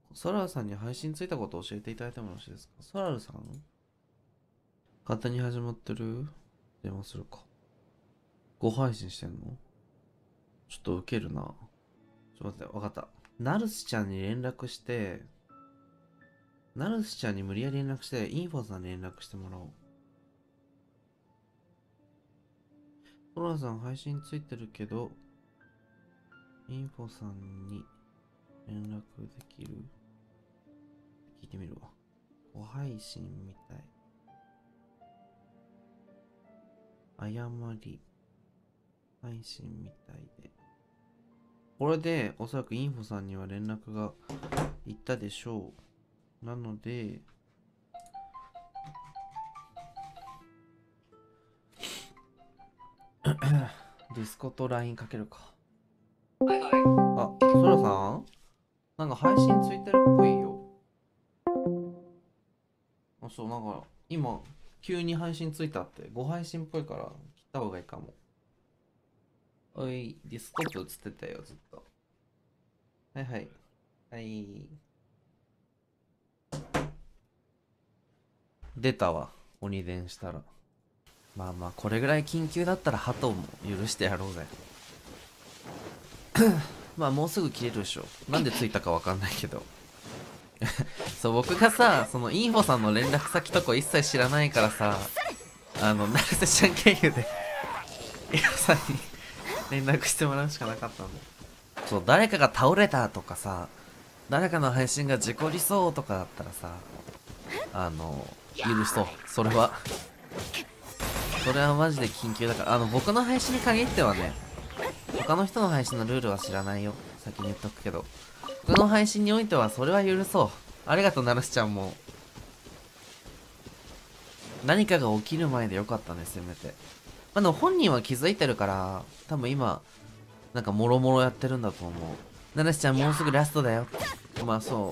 ソラルさんに配信ついたことを教えていただいてもよろしいですか？ソラルさん勝手に始まってる？電話するか。ご配信してんの？ちょっとウケるな。ちょっと待って、わかった。ナルスちゃんに連絡して、ナルスちゃんに無理やり連絡して、インフォさんに連絡してもらおう。ソラルさん配信ついてるけど、インフォさんに連絡できる？聞いてみるわ。ご配信みたい。誤り配信みたいで。これでおそらくインフォさんには連絡がいったでしょう。なので、ディスコと LINE かけるか。 はいはい。 あ、ソラさんなんか配信ついてるっぽいよ。あ、そう、なんか今、急に配信ついたって、ご配信っぽいから切った方がいいかも。おい、ディスコープ映ってたよ、ずっと。はいはい。はい。出たわ。鬼伝したら。まあまあ、これぐらい緊急だったらハトも許してやろうぜ。まあもうすぐ切れるでしょ。なんでついたかわかんないけど。そう、僕がさ、そのインフォさんの連絡先とか一切知らないからさ、成瀬ちゃん経由で、インフォさんに連絡してもらうしかなかったんだ。そう、誰かが倒れたとかさ、誰かの配信が事故りそうとかだったらさ、許そう。それはマジで緊急だから、僕の配信に限ってはね、他の人の配信のルールは知らないよ。先に言っとくけど。僕の配信においてはそれは許そう。ありがとう、ナルシちゃんも。何かが起きる前でよかったね、せめて。まあ、でも本人は気づいてるから、多分今、なんかもろもろやってるんだと思う。ナルシちゃんもうすぐラストだよ。まあそう。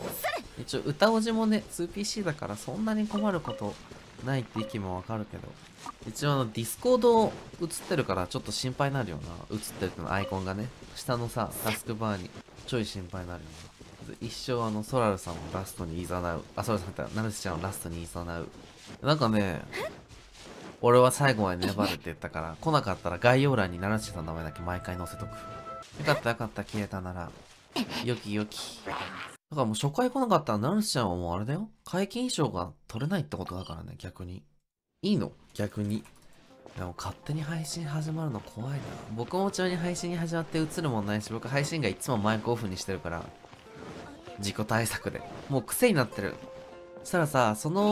一応歌おじもね、2PC だからそんなに困ることないって意見もわかるけど。一応ディスコード映ってるからちょっと心配になるよな。映ってるってのアイコンがね。下のさ、タスクバーにちょい心配になるよな。一生ソラルさんをラストに誘う。あ、ソラルさんってナルシちゃんをラストに誘う。なんかね、俺は最後まで粘るって言ったから、来なかったら概要欄にナルシさんの名前だけ毎回載せとく。よかったよかった、消えたなら。よきよき。だからもう初回来なかったらナルシちゃんはもうあれだよ。皆勤賞が取れないってことだからね、逆に。いいの？逆に。でも勝手に配信始まるの怖いな。僕もちなみに配信に始まって映るもんないし、僕配信がいつもマイクオフにしてるから、自己対策で。もう癖になってる。そしたらさ、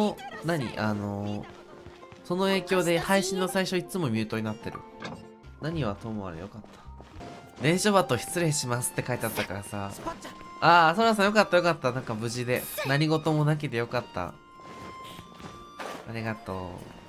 その影響で配信の最初いつもミュートになってる。何はともあれよかった。電書バト失礼しますって書いてあったからさ。ああ、そらさんよかったよかった。なんか無事で。何事もなきでよかった。ありがとう。